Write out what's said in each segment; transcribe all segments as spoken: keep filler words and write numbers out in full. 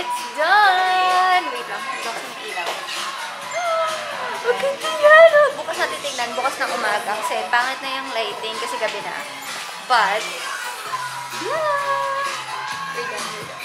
It's done! Wait lang, bukas ng ilaw. Maganda yan! Bukas natin tingnan, bukas ng umaga. Kasi pangit na yung lighting kasi gabi na. But, yeah! Wait lang, wait lang.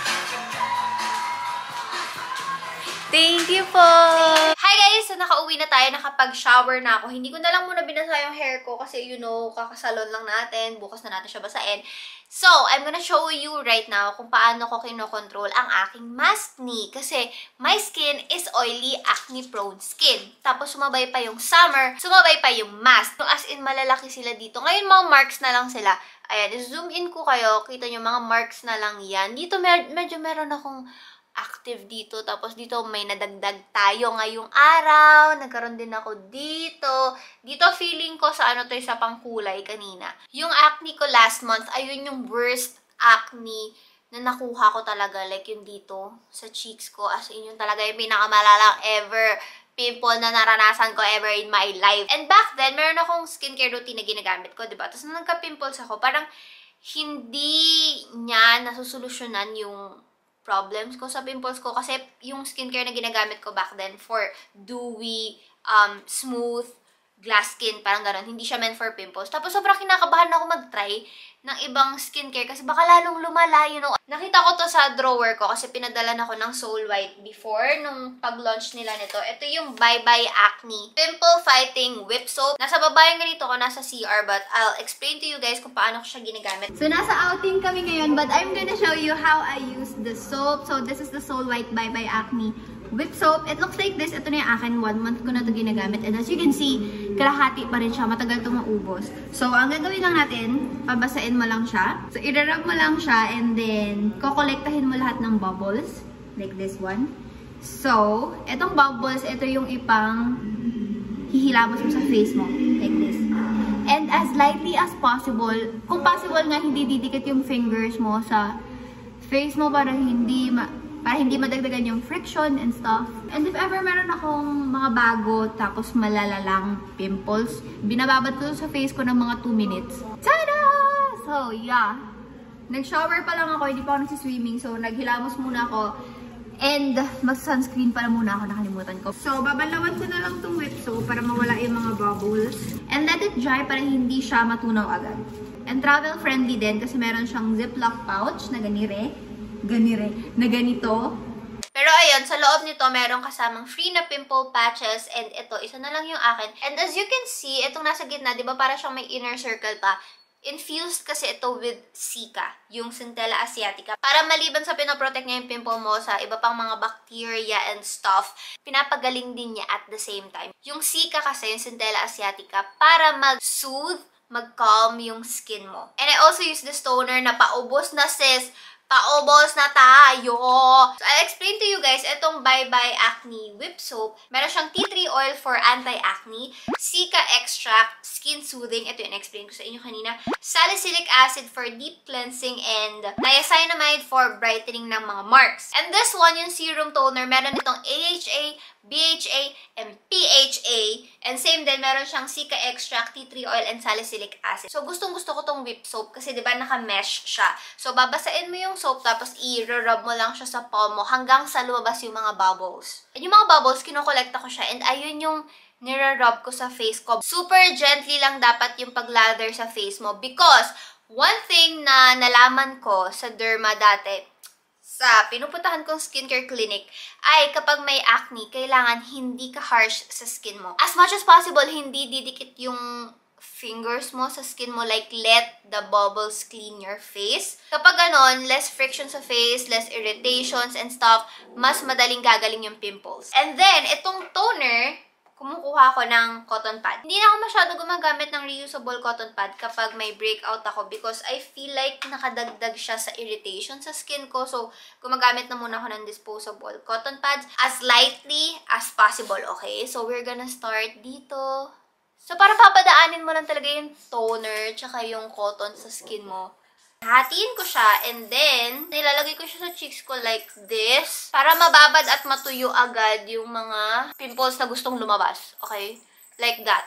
Thank you po! Hi guys! So, nakauwi na tayo. Nakapag-shower na ako. Hindi ko na lang muna binasa yung hair ko kasi, you know, kakasalon lang natin. Bukas na natin siya basain. So, I'm gonna show you right now kung paano ko kinokontrol ang aking maskne. Kasi, my skin is oily, acne-prone skin. Tapos, sumabay pa yung summer, sumabay pa yung mask. As in, malalaki sila dito. Ngayon, mga marks na lang sila. Ayan, zoom in ko kayo. Kita nyo, mga marks na lang yan. Dito, med medyo meron akong active dito. Tapos dito may nadagdag tayo ngayong araw. Nagkaroon din ako dito. Dito feeling ko sa ano to sa pangkulay kanina. Yung acne ko last month, ayun yung worst acne na nakuha ko talaga. Like yung dito sa cheeks ko. As in yun talaga yung pinakamalalang ever pimple na naranasan ko ever in my life. And back then, meron akong skincare routine na ginagamit ko, diba? Tapos nung nagka-pimples ako, parang hindi niya nasusolusyonan yung problems ko sa pimples ko kasi yung skincare na ginagamit ko back then for dewy, um, smooth, glass skin, parang gano'n. Hindi siya meant for pimples. Tapos sobrang kinakabahan ako mag-try ng ibang skincare kasi baka lalong lumala, you know. Nakita ko to sa drawer ko kasi pinadala na ako ng Seoul White before nung pag-launch nila nito. Ito yung Byeeeeee Acne Pimple-fighting Whip Soap. Nasa baba yung ganito ko, nasa C R, but I'll explain to you guys kung paano ko siya ginagamit. So, nasa outing kami ngayon, but I'm gonna show you how I use the soap. So, this is the Seoul White Byeeeee Acne Whip Soap. It looks like this. Ito na yung akin. One month ko na ito ginagamit. And as you can see, kalahati pa rin siya. Matagal ito maubos. So, ang gagawin lang natin, pabasain mo lang siya. So, irarab mo lang siya and then, kokolektahin mo lahat ng bubbles. Like this one. So, itong bubbles, ito yung ipang hihilamos mo sa face mo. Like this. And as lightly as possible, kung possible nga, hindi didikit yung fingers mo sa face mo para hindi ma para hindi madagdagan yung friction and stuff. And if ever meron akong mga bago tapos malalalang pimples, binababad ko sa face ko ng mga two minutes. Tada! So, yeah. Nag-shower pa lang ako, hindi pa ako nagsiswimming. So, naghilamos muna ako. And, mag-sunscreen pala muna ako, nakalimutan ko. So, babalawan ko na lang itong whip soap para mawala yung mga bubbles. And let it dry para hindi siya matunaw agad. And travel-friendly din kasi meron siyang ziplock pouch na ganire. Ganire, na ganito. Pero ayun, sa loob nito, meron kasamang free na pimple patches. And ito, isa na lang yung akin. And as you can see, itong nasa gitna, di ba para siyang may inner circle pa. Infused kasi ito with Cica, yung Centella asiatica. Para maliban sa pinoprotect niya yung pimple mo sa iba pang mga bacteria and stuff, pinapagaling din niya at the same time. Yung Cica kasi, yung Centella asiatica, para mag-soothe, mag-calm yung skin mo. And I also use this toner na paubos na sis. Paubos na tayo! So, I'll explain to you guys, itong Byeeeee Acne Whip Soap, meron siyang tea tree oil for anti-acne, Cica extract, skin soothing, ito yung explain ko sa inyo kanina, salicylic acid for deep cleansing, and niacinamide for brightening ng mga marks. And this one, yung serum toner, meron itong A H A, B H A, and P H A, and same din, meron siyang Cica extract, tea tree oil, and salicylic acid. So, gustong gusto ko tong whip soap kasi diba naka-mesh siya. So, babasain mo yung soap tapos i-rub mo lang siya sa palm mo hanggang sa lumabas yung mga bubbles. And yung mga bubbles, kinokolekta ko siya and ayun yung nire-rub ko sa face ko. Super gently lang dapat yung paglather sa face mo because one thing na nalaman ko sa derma dati, sa pinupuntahan kong skincare clinic, ay kapag may acne, kailangan hindi ka harsh sa skin mo. As much as possible, hindi didikit yung fingers mo sa skin mo, like let the bubbles clean your face. Kapag ganon, less friction sa face, less irritations and stuff, mas madaling gagaling yung pimples. And then, itong toner, kumukuha ako ng cotton pad. Hindi na ako masyado gumagamit ng reusable cotton pad kapag may breakout ako because I feel like nakadagdag siya sa irritation sa skin ko. So, gumagamit na muna ako ng disposable cotton pads as lightly as possible, okay? So, we're gonna start dito. So, para papadaanin mo lang talaga yung toner tsaka yung cotton sa skin mo. Hatiin ko siya and then, nilalagay ko siya sa cheeks ko like this para mababad at matuyo agad yung mga pimples na gustong lumabas. Okay? Like that. So,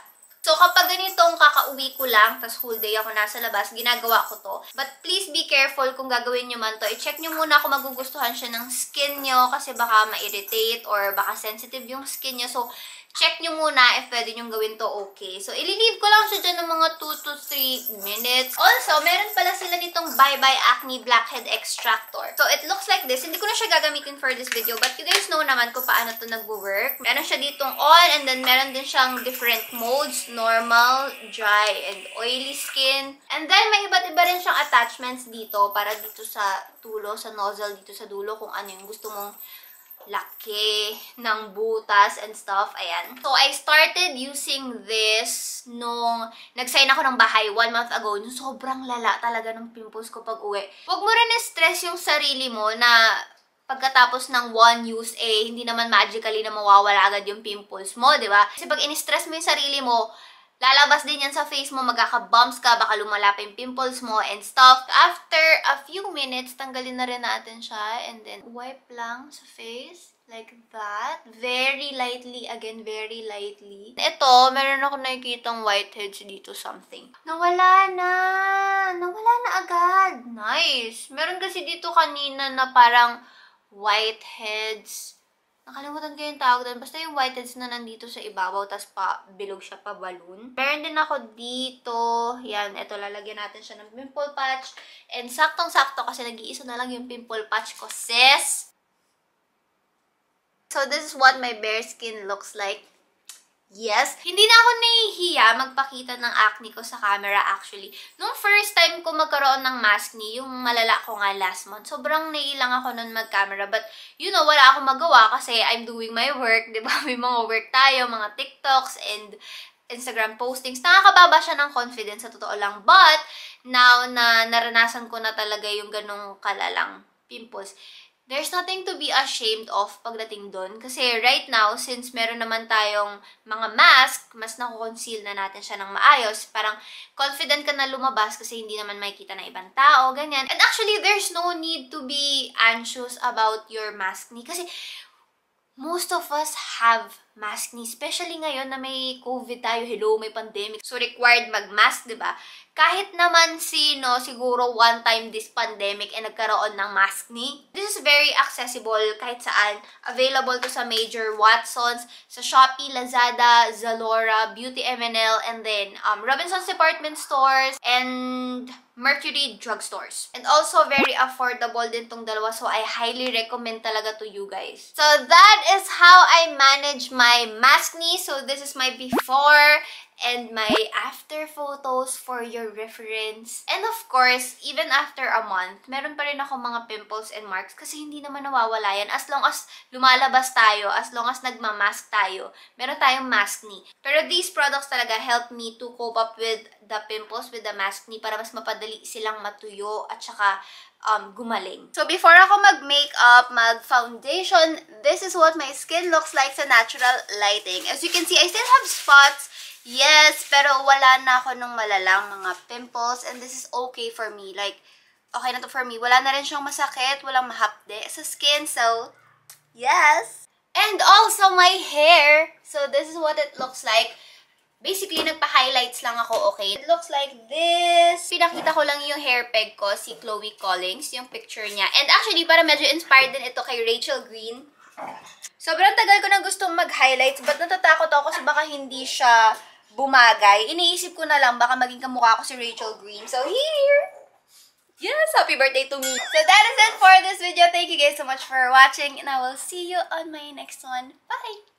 So, kapag ganitong kakauwi ko lang, tas whole day ako nasa labas, ginagawa ko to. But please be careful kung gagawin nyo man to. I-check nyo muna kung magugustuhan siya ng skin nyo kasi baka ma-irritate or baka sensitive yung skin nyo. So, check nyo muna if pwede nyo gawin to okay. So, ililive ko lang siya dyan ng mga two to three minutes. Also, meron pala sila nitong Byeeeeee Acne Blackhead Extractor. So, it looks like this. Hindi ko na siya gagamitin for this video, but you guys know naman kung paano to nag-work. Meron siya ditong on, and then meron din siyang different modes. Normal, dry, and oily skin. And then, may iba't iba rin siyang attachments dito para dito sa tulo, sa nozzle, dito sa dulo, kung ano yung gusto mong laki ng butas and stuff. Ayan. So, I started using this nung nag-sign ako ng bahay one month ago. Nung sobrang lala talaga ng pimples ko pag uwi. Huwag mo rin stress yung sarili mo na pagkatapos ng one use, eh, hindi naman magically na mawawala agad yung pimples mo, di ba? Kasi pag in-stress mo yung sarili mo, lalabas din yan sa face mo, magkaka-bumps ka, baka lumala pa yung pimples mo and stuff. After a few minutes, tanggalin na rin natin siya and then wipe lang sa face. Like that. Very lightly. Again, very lightly. Ito, meron ako nakikitang whiteheads dito something. Nawala na! Nawala na agad! Nice! Meron kasi dito kanina na parang whiteheads. Nakalimutan ko yung tawag doon. Basta yung whiteheads na nandito sa ibabaw, tas pa, bilog siya pa balloon. Meron din ako dito. Yan, ito, lalagyan natin siya ng pimple patch. And saktong-sakto kasi nag-iisa na lang yung pimple patch ko, sis. So, this is what my bare skin looks like. Yes. Hindi na ako nahihiya magpakita ng acne ko sa camera actually. Nung first time ko magkaroon ng Maskne, yung malala ko nga last month, sobrang naiilang ako nun mag-camera. But, you know, wala akong magawa kasi I'm doing my work. Diba? May mga work tayo, mga TikToks and Instagram postings. Nakakababa siya ng confidence sa totoo lang. But, now na naranasan ko na talaga yung ganong kalalang pimples, there's nothing to be ashamed of pagdating doon. Kasi right now, since meron naman tayong mga mask, mas nakukonceal na natin siya ng maayos. Parang confident ka na lumabas kasi hindi naman makikita ng ibang tao, ganyan. And actually, there's no need to be anxious about your Maskne. Kasi most of us have Maskne, especially ngayon na may COVID tayo, hello, may pandemic. So, required mag-mask, diba? Kahit naman sino, siguro one time this pandemic ay nagkaroon ng Maskne. This is very accessible kahit saan. Available to sa major Watsons, sa Shopee, Lazada, Zalora, Beauty M and L, and then um, Robinsons Department Stores, and Mercury drugstores. And also, very affordable din tong dalawa. So, I highly recommend talaga to you guys. So, that is how I manage my Maskne. So, this is my before and my after photos for your reference. And of course, even after a month, meron pa rin ako mga pimples and marks kasi hindi naman nawawala yan. As long as lumalabas tayo, as long as nagmamask tayo, meron tayong Maskne. Pero these products talaga help me to cope up with the pimples, with the Maskne, para mas mapadali silang matuyo at saka um, gumaling. So, before ako mag-makeup, mag-foundation, this is what my skin looks like sa natural lighting. As you can see, I still have spots. Yes, pero wala na ako nung malalang mga pimples, and this is okay for me. Like, okay na to for me. Wala na rin siyang masakit, walang mahapde sa skin, so, yes. And also, my hair. So, this is what it looks like. Basically, nagpa-highlights lang ako, okay? It looks like this. Pinakita ko lang yung hair peg ko, si Chloe Collins, yung picture niya. And actually, para medyo inspired din ito kay Rachel Green. Sobrang tagal ko na gustong mag-highlights, but natatakot ako kasi baka hindi siya bumagay. Iniisip ko na lang, baka maging kamukha ko si Rachel Green. So, here! Yes! Happy birthday to me! So, that is it for this video. Thank you guys so much for watching, and I will see you on my next one. Bye!